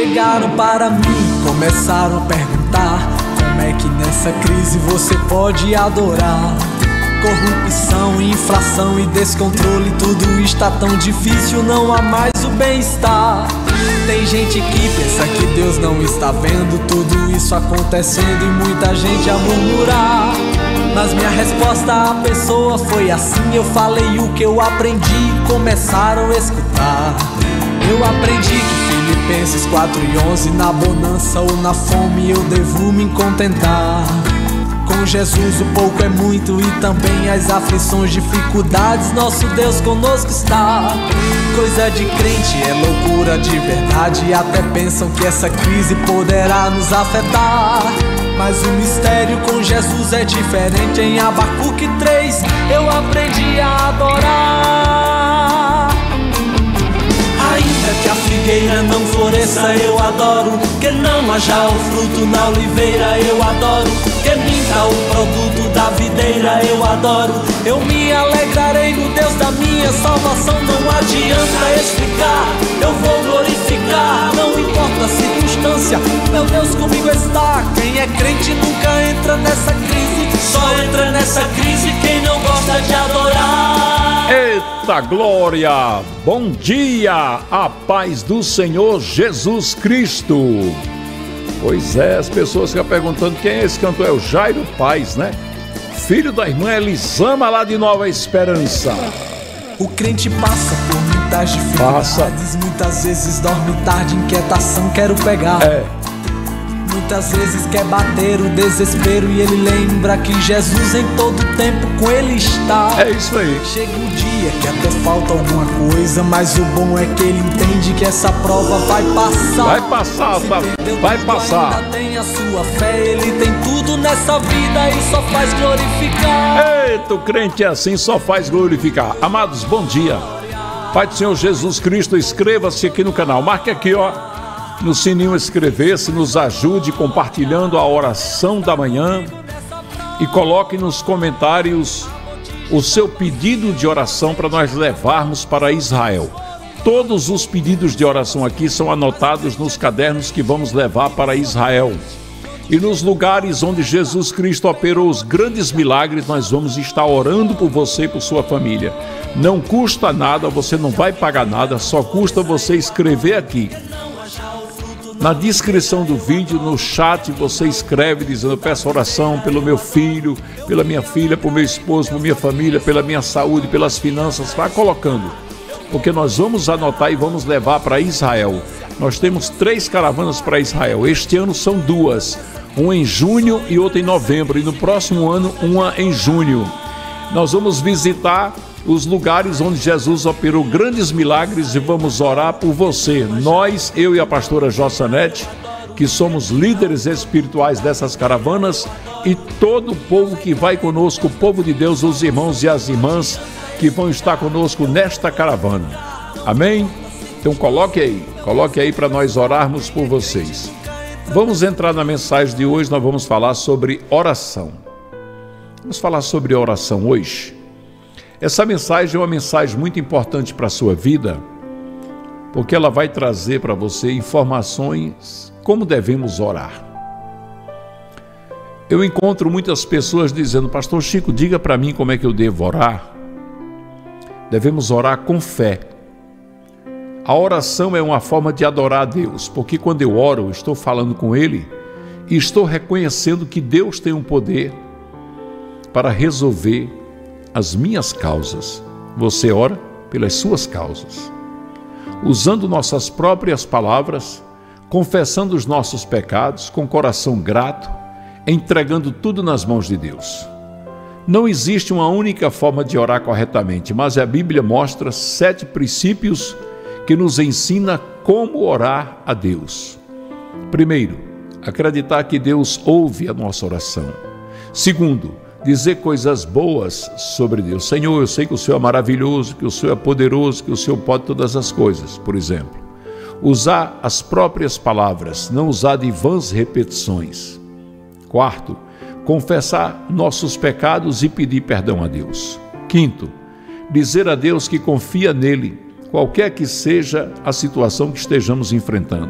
Chegaram para mim, começaram a perguntar: como é que nessa crise você pode adorar? Corrupção, inflação e descontrole, tudo está tão difícil, não há mais o bem-estar. Tem gente que pensa que Deus não está vendo tudo isso acontecendo e muita gente a murmurar. Mas minha resposta à pessoa foi assim: eu falei o que eu aprendi e começaram a escutar. Eu aprendi que Filipenses 4:11, na bonança ou na fome eu devo me contentar. Com Jesus o pouco é muito e também as aflições, dificuldades, nosso Deus conosco está. Coisa de crente é loucura de verdade, e até pensam que essa crise poderá nos afetar. Mas o mistério com Jesus é diferente. Em Abacuque 3 eu aprendi a adorar. Ainda que a figueira não floresça, eu adoro. Que não haja o fruto na oliveira, eu adoro. Que minta o produto da videira, eu adoro. Eu me alegrarei no Deus da minha salvação. Não adianta explicar, eu vou glorificar. Não importa a circunstância, meu Deus comigo está. Quem é crente nunca entra nessa crise. Só entra nessa crise quem não gosta de adorar. Eita glória! Bom dia! A paz do Senhor Jesus Cristo! Pois é, as pessoas ficam perguntando quem é esse cantor. É o Jairo Paz, né? Filho da irmã Elisama lá de Nova Esperança. O crente passa por muitas dificuldades, muitas vezes dorme tarde, inquietação quero pegar. Muitas vezes quer bater o desespero e ele lembra que Jesus em todo tempo com ele está. É isso aí. Chega um dia que até falta alguma coisa, mas o bom é que ele entende que essa prova vai passar. Vai passar, vai passar. Ainda tem a sua fé, ele tem tudo nessa vida e só faz glorificar. Eita, o crente é assim, só faz glorificar. Amados, bom dia. Pai do Senhor Jesus Cristo, inscreva-se aqui no canal. Marque aqui, ó, no sininho inscrever-se, nos ajude compartilhando a oração da manhã e coloque nos comentários o seu pedido de oração para nós levarmos para Israel. Todos os pedidos de oração aqui são anotados nos cadernos que vamos levar para Israel. E nos lugares onde Jesus Cristo operou os grandes milagres, nós vamos estar orando por você e por sua família. Não custa nada, você não vai pagar nada, só custa você escrever aqui. Na descrição do vídeo, no chat, você escreve dizendo: eu peço oração pelo meu filho, pela minha filha, pelo meu esposo, pela minha família, pela minha saúde, pelas finanças. Vai colocando, porque nós vamos anotar e vamos levar para Israel. Nós temos 3 caravanas para Israel. Este ano são 2, uma em junho e outra em novembro. E no próximo ano, uma em junho. Nós vamos visitar os lugares onde Jesus operou grandes milagres e vamos orar por você. Nós, eu e a pastora Jossanete, que somos líderes espirituais dessas caravanas, e todo o povo que vai conosco, o povo de Deus, os irmãos e as irmãs que vão estar conosco nesta caravana. Amém? Então coloque aí para nós orarmos por vocês. Vamos entrar na mensagem de hoje. Nós vamos falar sobre oração. Vamos falar sobre oração hoje. Essa mensagem é uma mensagem muito importante para a sua vida, porque ela vai trazer para você informações como devemos orar. Eu encontro muitas pessoas dizendo: pastor Chico, diga para mim como é que eu devo orar. Devemos orar com fé. A oração é uma forma de adorar a Deus, porque quando eu oro, eu estou falando com Ele e estou reconhecendo que Deus tem um poder para resolver as minhas causas. Você ora pelas suas causas, usando nossas próprias palavras, confessando os nossos pecados, com coração grato, entregando tudo nas mãos de Deus. Não existe uma única forma de orar corretamente, mas a Bíblia mostra 7 princípios que nos ensina como orar a Deus. Primeiro, acreditar que Deus ouve a nossa oração. Segundo, dizer coisas boas sobre Deus. Senhor, eu sei que o Senhor é maravilhoso, que o Senhor é poderoso, que o Senhor pode todas as coisas, por exemplo. Usar as próprias palavras, não usar de vãs repetições. Quarto, confessar nossos pecados e pedir perdão a Deus. Quinto, dizer a Deus que confia nele, qualquer que seja a situação que estejamos enfrentando.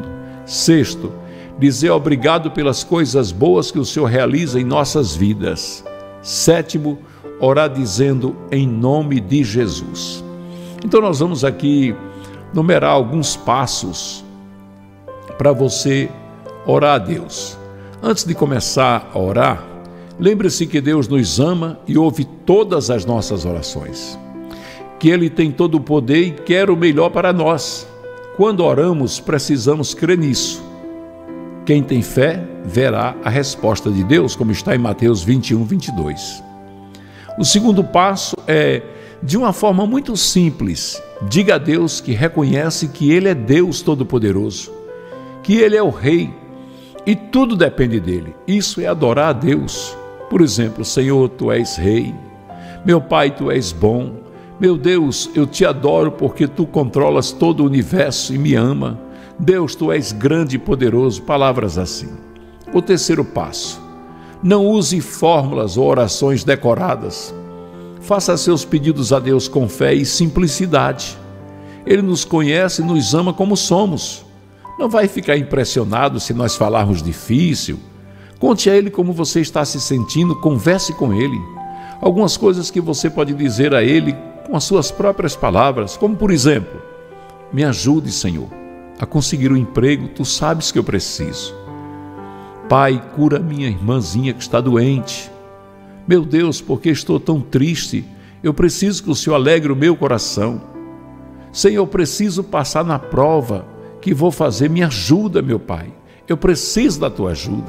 Sexto, dizer obrigado pelas coisas boas que o Senhor realiza em nossas vidas. Sétimo, orar dizendo em nome de Jesus. Então nós vamos aqui numerar alguns passos para você orar a Deus. Antes de começar a orar, lembre-se que Deus nos ama e ouve todas as nossas orações, que Ele tem todo o poder e quer o melhor para nós. Quando oramos, precisamos crer nisso. Quem tem fé verá a resposta de Deus, como está em Mateus 21, 22. O segundo passo é, de uma forma muito simples, diga a Deus que reconhece que Ele é Deus Todo-Poderoso, que Ele é o Rei e tudo depende dEle. Isso é adorar a Deus. Por exemplo, Senhor, Tu és Rei, meu Pai, Tu és bom, meu Deus, eu Te adoro porque Tu controlas todo o universo e me ama. Deus, Tu és grande e poderoso, palavras assim. O terceiro passo, não use fórmulas ou orações decoradas. Faça seus pedidos a Deus com fé e simplicidade. Ele nos conhece e nos ama como somos. Não vai ficar impressionado se nós falarmos difícil. Conte a Ele como você está se sentindo, converse com Ele. Algumas coisas que você pode dizer a Ele com as suas próprias palavras, como por exemplo, me ajude, Senhor, a conseguir um emprego, Tu sabes que eu preciso. Pai, cura minha irmãzinha que está doente. Meu Deus, porque estou tão triste, eu preciso que o Senhor alegre o meu coração. Senhor, eu preciso passar na prova que vou fazer, me ajuda, meu Pai. Eu preciso da Tua ajuda.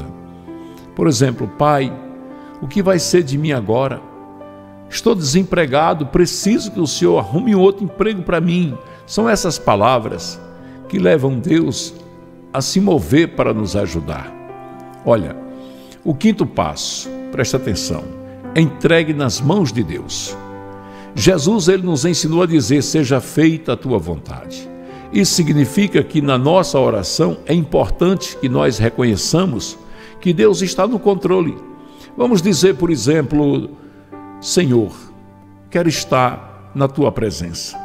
Por exemplo, Pai, o que vai ser de mim agora? Estou desempregado, preciso que o Senhor arrume um outro emprego para mim. São essas palavras que levam Deus a se mover para nos ajudar. Olha, o quinto passo, presta atenção, entregue nas mãos de Deus. Jesus, Ele nos ensinou a dizer, seja feita a Tua vontade. Isso significa que na nossa oração é importante que nós reconheçamos que Deus está no controle. Vamos dizer, por exemplo, Senhor, quero estar na Tua presença.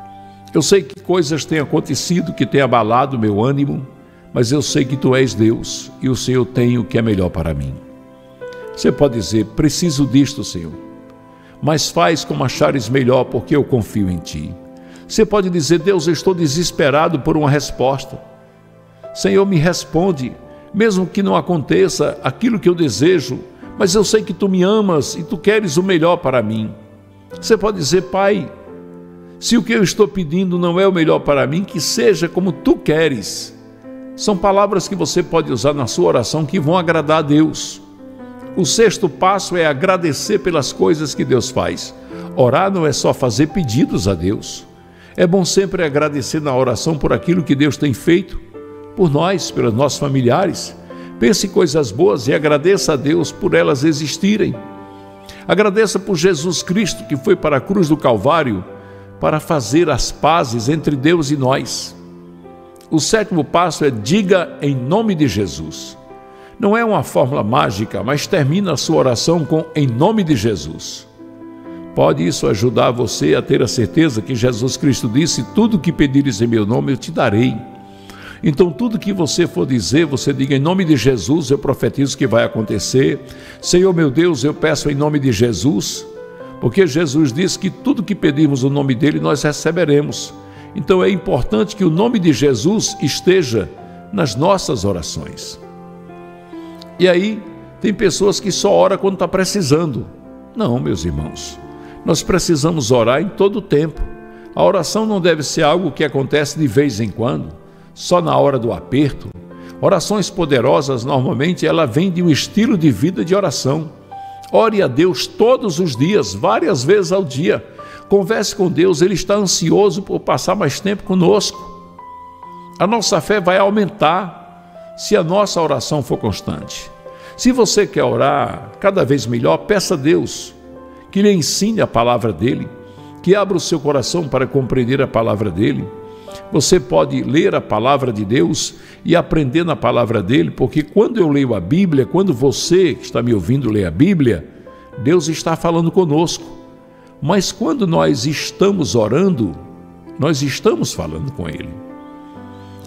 Eu sei que coisas têm acontecido que têm abalado o meu ânimo, mas eu sei que Tu és Deus e o Senhor tem o que é melhor para mim. Você pode dizer, preciso disto, Senhor, mas faz como achares melhor, porque eu confio em Ti. Você pode dizer, Deus, eu estou desesperado por uma resposta. Senhor, me responde, mesmo que não aconteça aquilo que eu desejo, mas eu sei que Tu me amas e Tu queres o melhor para mim. Você pode dizer, Pai, se o que eu estou pedindo não é o melhor para mim, que seja como Tu queres. São palavras que você pode usar na sua oração que vão agradar a Deus. O sexto passo é agradecer pelas coisas que Deus faz. Orar não é só fazer pedidos a Deus. É bom sempre agradecer na oração por aquilo que Deus tem feito por nós, pelos nossos familiares. Pense em coisas boas e agradeça a Deus por elas existirem. Agradeça por Jesus Cristo, que foi para a cruz do Calvário para fazer as pazes entre Deus e nós. O sétimo passo é diga em nome de Jesus. Não é uma fórmula mágica, mas termina a sua oração com em nome de Jesus. Pode isso ajudar você a ter a certeza que Jesus Cristo disse, tudo que pedires em meu nome eu te darei. Então tudo que você for dizer, você diga em nome de Jesus, eu profetizo que vai acontecer. Senhor meu Deus, eu peço em nome de Jesus, porque Jesus disse que tudo que pedirmos no nome dele nós receberemos. Então é importante que o nome de Jesus esteja nas nossas orações. E aí, tem pessoas que só oram quando está precisando. Não, meus irmãos, nós precisamos orar em todo o tempo. A oração não deve ser algo que acontece de vez em quando, só na hora do aperto. Orações poderosas, normalmente, ela vem de um estilo de vida de oração. Ore a Deus todos os dias, várias vezes ao dia. Converse com Deus, Ele está ansioso por passar mais tempo conosco. A nossa fé vai aumentar se a nossa oração for constante. Se você quer orar cada vez melhor, peça a Deus que lhe ensine a palavra dEle, que abra o seu coração para compreender a palavra dEle. Você pode ler a palavra de Deus e aprender na palavra dEle, porque quando eu leio a Bíblia, quando você que está me ouvindo lê a Bíblia, Deus está falando conosco. Mas quando nós estamos orando, nós estamos falando com Ele.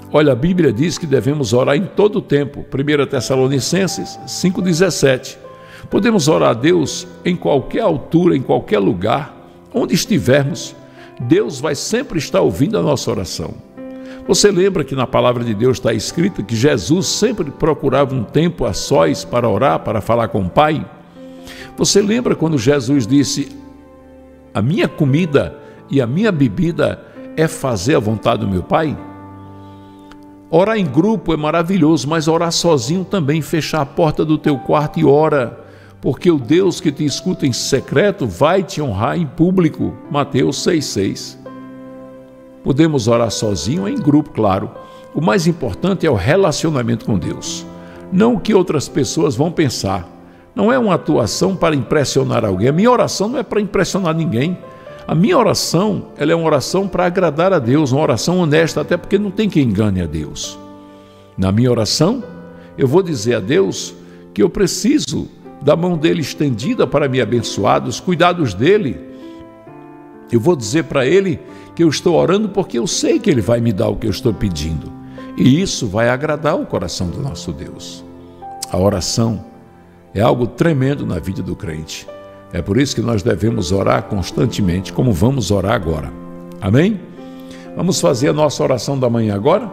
Olha, a Bíblia diz que devemos orar em todo o tempo. 1 Tessalonicenses 5,17. Podemos orar a Deus em qualquer altura, em qualquer lugar, onde estivermos. Deus vai sempre estar ouvindo a nossa oração. Você lembra que na palavra de Deus está escrito que Jesus sempre procurava um tempo a sós para orar, para falar com o Pai? Você lembra quando Jesus disse: a minha comida e a minha bebida é fazer a vontade do meu Pai? Orar em grupo é maravilhoso, mas orar sozinho também, fechar a porta do teu quarto e ora, porque o Deus que te escuta em secreto vai te honrar em público. Mateus 6,6. Podemos orar sozinho ou em grupo, claro. O mais importante é o relacionamento com Deus, não o que outras pessoas vão pensar. Não é uma atuação para impressionar alguém. A minha oração não é para impressionar ninguém. A minha oração, ela é uma oração para agradar a Deus, uma oração honesta, até porque não tem quem engane a Deus. Na minha oração, eu vou dizer a Deus que eu preciso da mão dele estendida para me abençoar, dos cuidados dele. Eu vou dizer para ele que eu estou orando porque eu sei que ele vai me dar o que eu estou pedindo. E isso vai agradar o coração do nosso Deus. A oração é algo tremendo na vida do crente. É por isso que nós devemos orar constantemente, como vamos orar agora. Amém? Vamos fazer a nossa oração da manhã agora?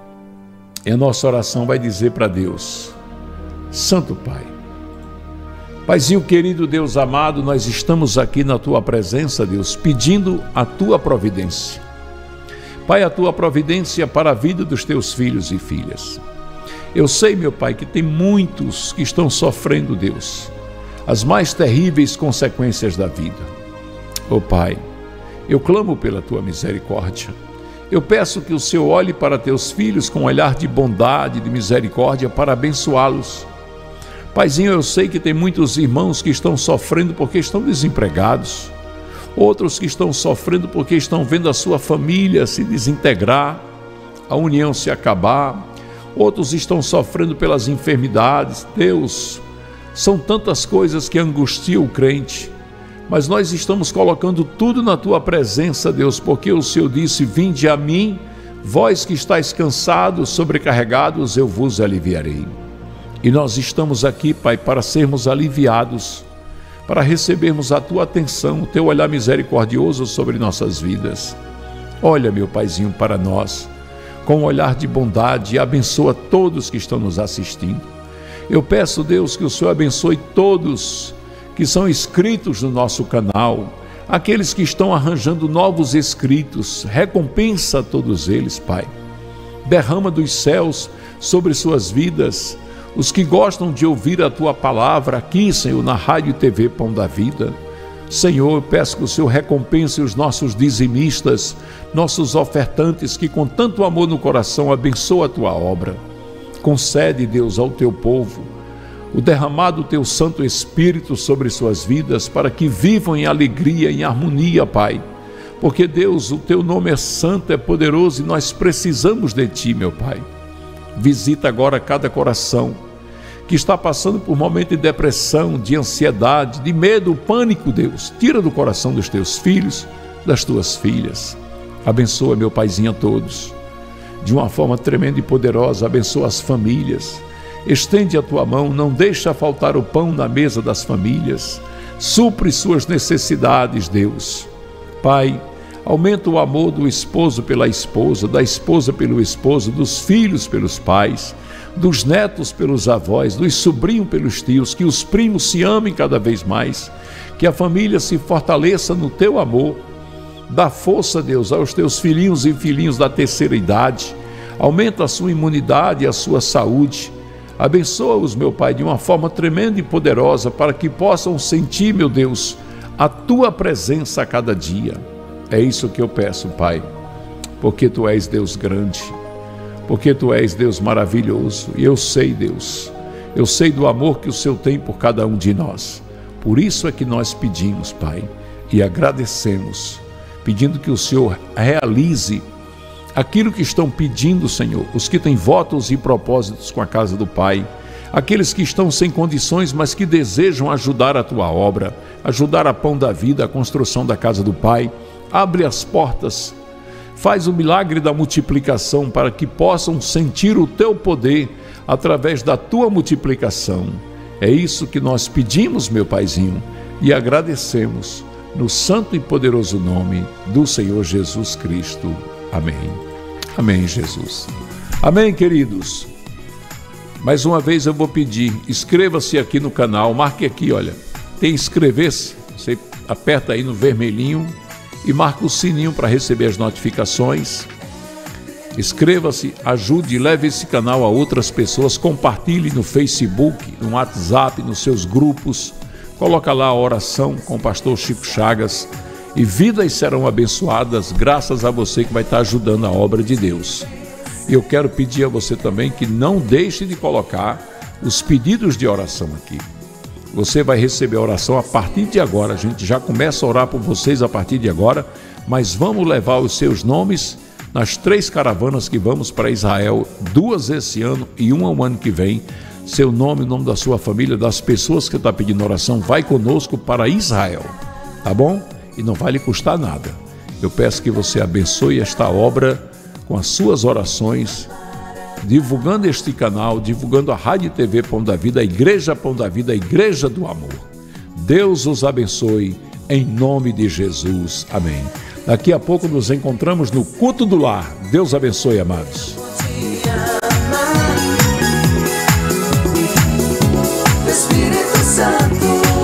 E a nossa oração vai dizer para Deus: Santo Pai, Paizinho querido, Deus amado, nós estamos aqui na Tua presença, Deus, pedindo a Tua providência. Pai, a Tua providência para a vida dos Teus filhos e filhas. Eu sei, meu Pai, que tem muitos que estão sofrendo, Deus, as mais terríveis consequências da vida. Ó Pai, eu clamo pela Tua misericórdia. Eu peço que o Senhor olhe para Teus filhos com um olhar de bondade, de misericórdia, para abençoá-los. Paizinho, eu sei que tem muitos irmãos que estão sofrendo porque estão desempregados, outros que estão sofrendo porque estão vendo a sua família se desintegrar, a união se acabar, outros estão sofrendo pelas enfermidades. Deus, são tantas coisas que angustiam o crente, mas nós estamos colocando tudo na Tua presença, Deus, porque o Senhor disse: vinde a mim, vós que estáis cansados, sobrecarregados, eu vos aliviarei. E nós estamos aqui, Pai, para sermos aliviados, para recebermos a Tua atenção, o Teu olhar misericordioso sobre nossas vidas. Olha, meu Paizinho, para nós, com um olhar de bondade, e abençoa todos que estão nos assistindo. Eu peço, Deus, que o Senhor abençoe todos que são inscritos no nosso canal, aqueles que estão arranjando novos inscritos, recompensa a todos eles, Pai. Derrama dos céus sobre suas vidas, os que gostam de ouvir a Tua palavra aqui, Senhor, na Rádio e TV Pão da Vida. Senhor, eu peço que o Senhor recompense os nossos dizimistas, nossos ofertantes, que com tanto amor no coração abençoa a Tua obra. Concede, Deus, ao Teu povo o derramado do Teu Santo Espírito sobre suas vidas, para que vivam em alegria, em harmonia, Pai. Porque, Deus, o Teu nome é santo, é poderoso e nós precisamos de Ti, meu Pai. Visita agora cada coração que está passando por um momento de depressão, de ansiedade, de medo, pânico, Deus. Tira do coração dos Teus filhos, das Tuas filhas. Abençoa, meu Paizinho, a todos. De uma forma tremenda e poderosa, abençoa as famílias. Estende a Tua mão, não deixa faltar o pão na mesa das famílias. Supre suas necessidades, Deus. Pai, aumenta o amor do esposo pela esposa, da esposa pelo esposo, dos filhos pelos pais, dos netos pelos avós, dos sobrinhos pelos tios, que os primos se amem cada vez mais, que a família se fortaleça no Teu amor. Dá força, Deus, aos Teus filhinhos e filhinhos da terceira idade. Aumenta a sua imunidade e a sua saúde. Abençoa-os, meu Pai, de uma forma tremenda e poderosa, para que possam sentir, meu Deus, a Tua presença a cada dia. É isso que eu peço, Pai, porque Tu és Deus grande, porque Tu és Deus maravilhoso. E eu sei, Deus, eu sei do amor que o Senhor tem por cada um de nós. Por isso é que nós pedimos, Pai, e agradecemos, pedindo que o Senhor realize aquilo que estão pedindo, Senhor, os que têm votos e propósitos com a casa do Pai, aqueles que estão sem condições, mas que desejam ajudar a Tua obra, ajudar a Pão da Vida, a construção da casa do Pai. Abre as portas, Faz o milagre da multiplicação para que possam sentir o teu poder através da tua multiplicação. É isso que nós pedimos, meu Paizinho, e agradecemos no santo e poderoso nome do Senhor Jesus Cristo. Amém. Amém, Jesus. Amém, queridos. Mais uma vez eu vou pedir, inscreva-se aqui no canal, marque aqui, olha, tem inscrever-se, você aperta aí no vermelhinho e marca o sininho para receber as notificações. Inscreva-se, ajude, leve esse canal a outras pessoas, compartilhe no Facebook, no WhatsApp, nos seus grupos, coloca lá a oração com o pastor Chico Chagas e vidas serão abençoadas graças a você que vai estar ajudando a obra de Deus. E eu quero pedir a você também que não deixe de colocar os pedidos de oração aqui. Você vai receber a oração a partir de agora, a gente já começa a orar por vocês a partir de agora, mas vamos levar os seus nomes nas 3 caravanas que vamos para Israel, 2 esse ano e 1 ao ano que vem. Seu nome, o nome da sua família, das pessoas que estão pedindo oração, vai conosco para Israel, tá bom? E não vai lhe custar nada. Eu peço que você abençoe esta obra com as suas orações, divulgando este canal, divulgando a Rádio e TV Pão da Vida, a Igreja Pão da Vida, a Igreja do Amor. Deus os abençoe, em nome de Jesus. Amém. Daqui a pouco nos encontramos no Culto do Lar. Deus abençoe, amados. Espírito Santo.